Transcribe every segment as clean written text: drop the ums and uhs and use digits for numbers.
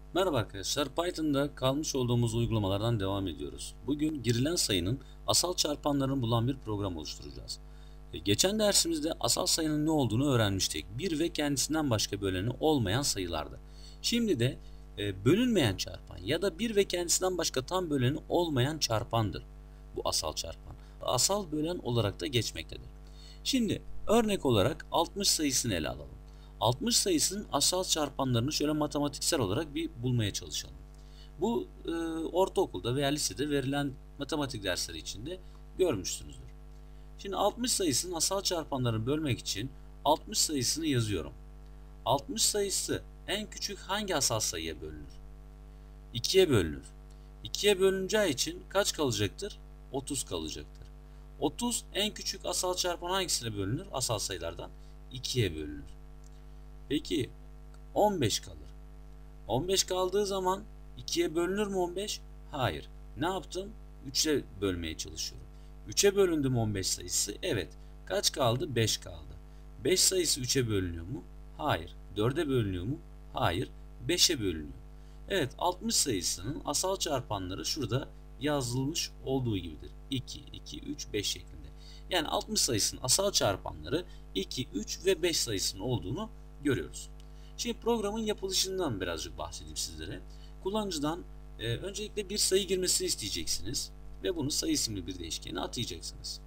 Merhaba arkadaşlar, Python'da kalmış olduğumuz uygulamalardan devam ediyoruz. Bugün girilen sayının asal çarpanlarını bulan bir program oluşturacağız. Geçen dersimizde asal sayının ne olduğunu öğrenmiştik. Bir ve kendisinden başka böleni olmayan sayılardı. Şimdi de bölünmeyen çarpan ya da bir ve kendisinden başka tam böleni olmayan çarpandır bu asal çarpan. Asal bölen olarak da geçmektedir. Şimdi örnek olarak 60 sayısını ele alalım. 60 sayısının asal çarpanlarını şöyle matematiksel olarak bir bulmaya çalışalım. Bu ortaokulda veya lisede verilen matematik dersleri içinde görmüşsünüzdür. Şimdi 60 sayısının asal çarpanlarını bölmek için 60 sayısını yazıyorum. 60 sayısı en küçük hangi asal sayıya bölünür? 2'ye bölünür. 2'ye bölüneceği için kaç kalacaktır? 30 kalacaktır. 30 en küçük asal çarpan hangisine bölünür? Asal sayılardan 2'ye bölünür. Peki 15 kalır. 15 kaldığı zaman 2'ye bölünür mü 15? Hayır. Ne yaptım? 3'e bölmeye çalışıyorum. 3'e bölündü mü 15 sayısı? Evet. Kaç kaldı? 5 kaldı. 5 sayısı 3'e bölünüyor mu? Hayır. 4'e bölünüyor mu? Hayır. 5'e bölünüyor. Evet, 60 sayısının asal çarpanları şurada yazılmış olduğu gibidir. 2, 2, 3, 5 şeklinde. Yani 60 sayısının asal çarpanları 2, 3 ve 5 sayısının olduğunu görüyoruz. Şimdi programın yapılışından birazcık bahsedeyim sizlere. Kullanıcıdan öncelikle bir sayı girmesini isteyeceksiniz ve bunu sayı isimli bir değişkene atayacaksınız.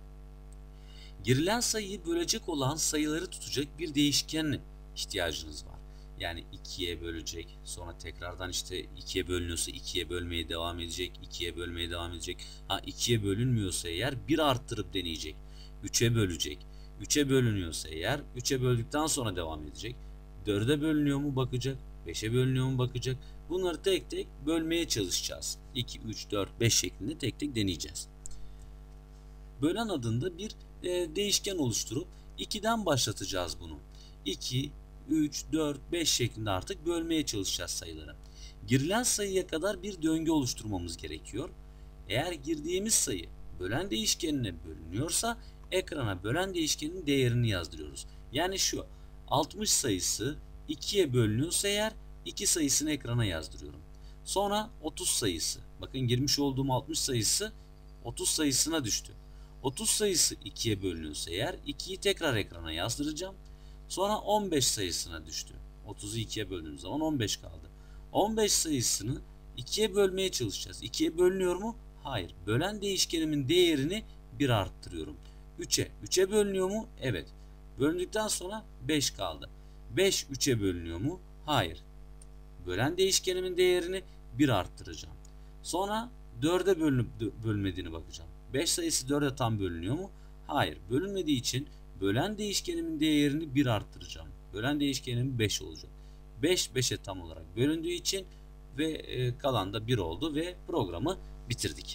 Girilen sayıyı bölecek olan sayıları tutacak bir değişken ihtiyacınız var. Yani 2'ye bölecek, sonra tekrardan işte 2'ye bölünüyorsa 2'ye bölmeye devam edecek, 2'ye bölmeye devam edecek. 2'ye bölünmüyorsa eğer 1 arttırıp deneyecek. 3'e bölecek. 3'e bölünüyorsa eğer 3'e böldükten sonra devam edecek. 4'e bölünüyor mu bakacak, 5'e bölünüyor mu bakacak. Bunları tek tek bölmeye çalışacağız. 2, 3, 4, 5 şeklinde tek tek deneyeceğiz. Bölen adında bir değişken oluşturup 2'den başlatacağız bunu. 2, 3, 4, 5 şeklinde artık bölmeye çalışacağız sayıları. Girilen sayıya kadar bir döngü oluşturmamız gerekiyor. Eğer girdiğimiz sayı bölen değişkenine bölünüyorsa ekrana bölen değişkenin değerini yazdırıyoruz. Yani şu 60 sayısı 2'ye bölünüyorsa eğer 2 sayısını ekrana yazdırıyorum. Sonra 30 sayısı. Bakın girmiş olduğum 60 sayısı 30 sayısına düştü. 30 sayısı 2'ye bölünüyorsa eğer 2'yi tekrar ekrana yazdıracağım. Sonra 15 sayısına düştü. 30'u 2'ye böldüğüm zaman 15 kaldı. 15 sayısını 2'ye bölmeye çalışacağız. 2'ye bölünüyor mu? Hayır. Bölen değişkenimin değerini 1 arttırıyorum. 3'e bölünüyor mu? Evet. Bölündükten sonra 5 kaldı. 5 3'e bölünüyor mu? Hayır. Bölen değişkenimin değerini 1 arttıracağım. Sonra 4'e bölünüp bölünmediğini bakacağım. 5 sayısı 4'e tam bölünüyor mu? Hayır. Bölünmediği için bölen değişkenimin değerini 1 arttıracağım. Bölen değişkenim 5 olacak. 5 5'e tam olarak bölündüğü için ve kalan da 1 oldu ve programı bitirdik.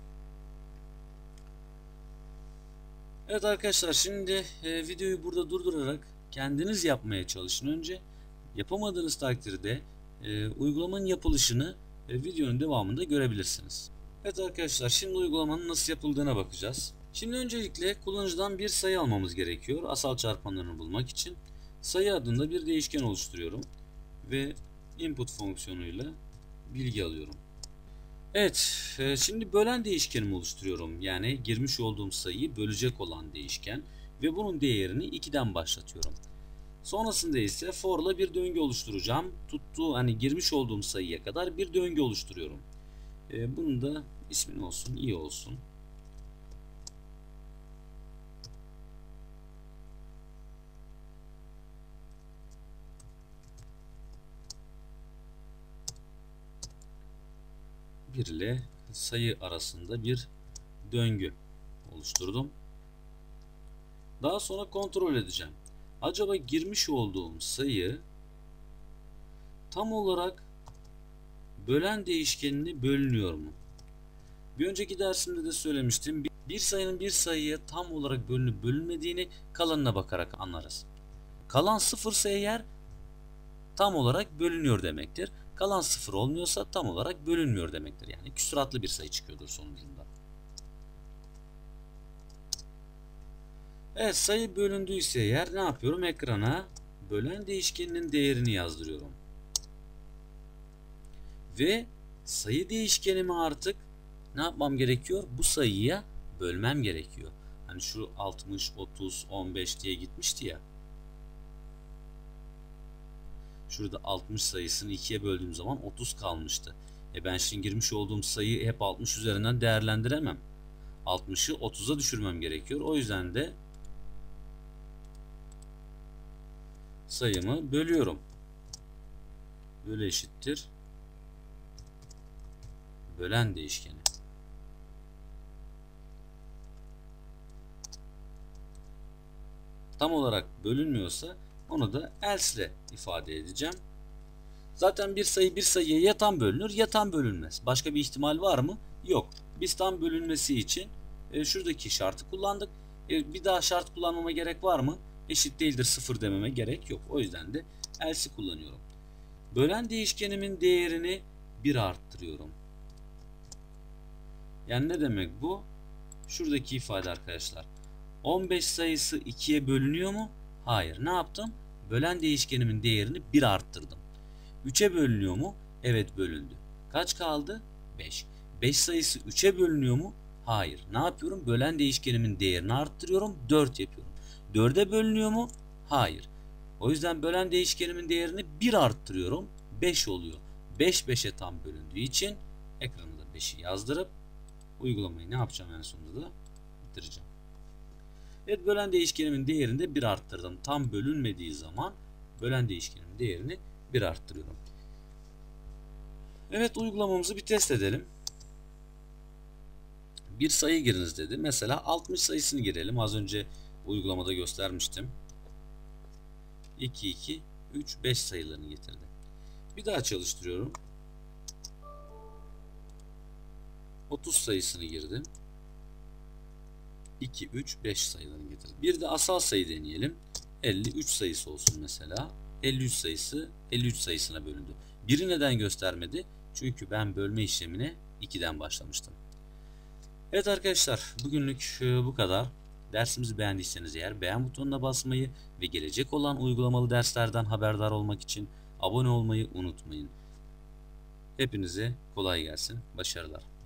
Evet arkadaşlar, şimdi videoyu burada durdurarak kendiniz yapmaya çalışın önce. Yapamadığınız takdirde uygulamanın yapılışını videonun devamında görebilirsiniz. Evet arkadaşlar, şimdi uygulamanın nasıl yapıldığına bakacağız. Şimdi öncelikle kullanıcıdan bir sayı almamız gerekiyor asal çarpanlarını bulmak için. Sayı adında bir değişken oluşturuyorum ve input fonksiyonuyla bilgi alıyorum. Evet, şimdi bölen değişkenimi oluşturuyorum. Yani girmiş olduğum sayıyı bölecek olan değişken ve bunun değerini 2'den başlatıyorum. Sonrasında ise for'la bir döngü oluşturacağım. Girmiş olduğum sayıya kadar bir döngü oluşturuyorum. Bunun da ismi olsun, i olsun. Bir ile sayı arasında bir döngü oluşturdum. Daha sonra kontrol edeceğim. Acaba girmiş olduğum sayı tam olarak bölen değişkenine bölünüyor mu? Bir önceki dersimde de söylemiştim. Bir sayının bir sayıya tam olarak bölünüp bölünmediğini kalanına bakarak anlarız. Kalan sıfırsa eğer tam olarak bölünüyor demektir. Kalan sıfır olmuyorsa tam olarak bölünmüyor demektir. Yani küsuratlı bir sayı çıkıyordur sonucunda. Evet, sayı bölündüyse eğer ne yapıyorum? Ekrana bölen değişkeninin değerini yazdırıyorum. Ve sayı değişkenimi artık ne yapmam gerekiyor? Bu sayıya bölmem gerekiyor. Hani şu 60, 30, 15 diye gitmişti ya. Şurada 60 sayısını 2'ye böldüğüm zaman 30 kalmıştı. Ben şimdi girmiş olduğum sayıyı hep 60 üzerinden değerlendiremem. 60'ı 30'a düşürmem gerekiyor. O yüzden de sayımı bölüyorum. Bölü eşittir bölen değişkeni. Tam olarak bölünmüyorsa onu da else ile ifade edeceğim. Zaten bir sayı bir sayıya ya tam bölünür ya tam bölünmez. Başka bir ihtimal var mı? Yok. Biz tam bölünmesi için şuradaki şartı kullandık. Bir daha şart kullanmama gerek var mı? Eşit değildir 0 dememe gerek yok. O yüzden de else'i kullanıyorum. Bölen değişkenimin değerini 1 arttırıyorum. Yani ne demek bu? Şuradaki ifade arkadaşlar. 15 sayısı 2'ye bölünüyor mu? Hayır. Ne yaptım? Bölen değişkenimin değerini 1 arttırdım. 3'e bölünüyor mu? Evet, bölündü. Kaç kaldı? 5. 5 sayısı 3'e bölünüyor mu? Hayır. Ne yapıyorum? Bölen değişkenimin değerini arttırıyorum. 4 yapıyorum. 4'e bölünüyor mu? Hayır. O yüzden bölen değişkenimin değerini 1 arttırıyorum. 5 oluyor. 5 5'e tam bölündüğü için ekrana da 5'i yazdırıp uygulamayı ne yapacağım en sonunda da bitireceğim. Evet, bölen değişkenimin değerini de 1 arttırdım. Tam bölünmediği zaman bölen değişkenimin değerini 1 arttırıyorum. Evet, uygulamamızı bir test edelim. Bir sayı giriniz dedi. Mesela 60 sayısını girelim. Az önce uygulamada göstermiştim. 2, 2, 3, 5 sayılarını getirdi. Bir daha çalıştırıyorum. 30 sayısını girdim. 2, 3, 5 sayılarını getirdi. Bir de asal sayı deneyelim. 53 sayısı olsun mesela. 53 sayısı 53 sayısına bölündü. Biri neden göstermedi? Çünkü ben bölme işlemine 2'den başlamıştım. Evet arkadaşlar, bugünlük bu kadar. Dersimizi beğendiyseniz eğer beğen butonuna basmayı ve gelecek olan uygulamalı derslerden haberdar olmak için abone olmayı unutmayın. Hepinize kolay gelsin. Başarılar.